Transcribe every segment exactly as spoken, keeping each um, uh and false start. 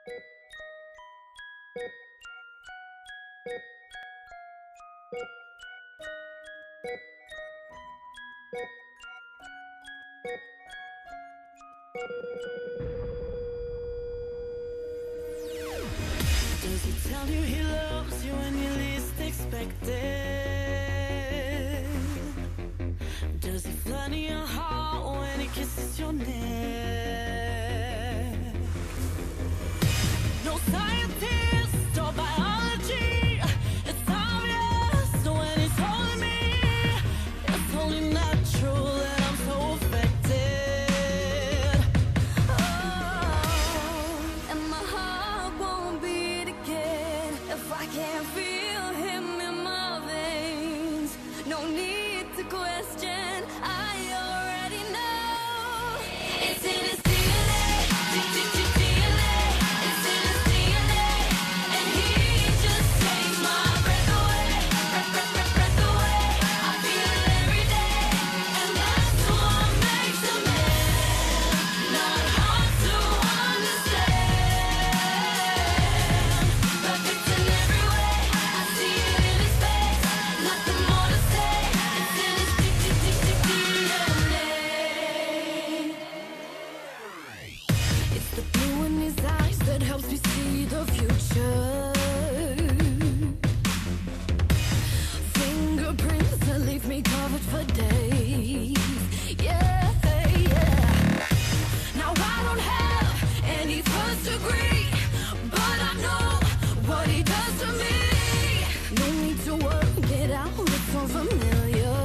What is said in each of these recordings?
Does he tell you he loves you when you least expect it? Does he flutter your heart when he kisses your neck? No scientist or biology, it's obvious when he's holding me. It's only natural that I'm so affected. Oh, and my heart won't beat again if I can't feel him in my veins. No need to question, I already know. It's in his D N A, D N A. It's in his D N A, and he just takes my breath away, breath, breath, breath, breath away. I feel it every day, and that's what makes a man. Not hard to understand. Perfect in every way, I see it in his face. Nothing more to say. It's in his D N A. It's the blue in his eyes that helps me see the future. Fingerprints that leave me covered for days. Yeah, yeah. Now I don't have any first degree, but I know what he does to me. No need to work it out, it's so familiar.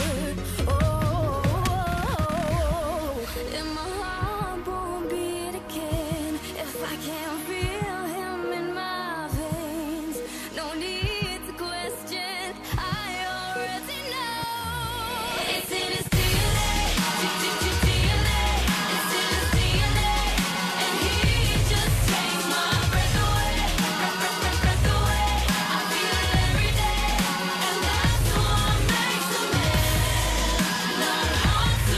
Oh, and my heart won't beat again if I can't feel him in my veins. No need to question, I already know. It's in his D N A, D N A. It's in his D N A, and he just takes my breath away, breath, breath, breath, breath away. I feel it every day, and that's what makes a man. Not hard to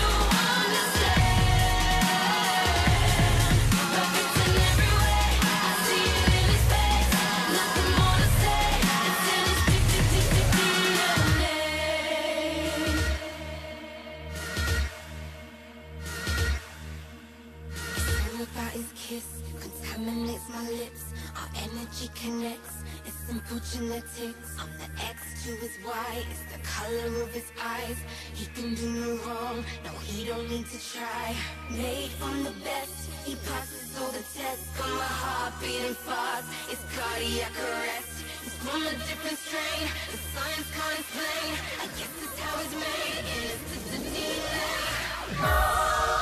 understand. Perfect in every way, I see it in his face. Nothing more to say. It's in his D N A. Something about his kiss contaminates my lips. Our energy connects. It's simple genetics. I'm the X to his Y. It's the color of his eyes. He can do no wrong. No, he don't need to try. Made from the best. He passes all the tests. Got my heart beating fast. It's cardiac arrest. He's from a different strain. The science can't explain. I guess it's how it's made. And it's the D N A.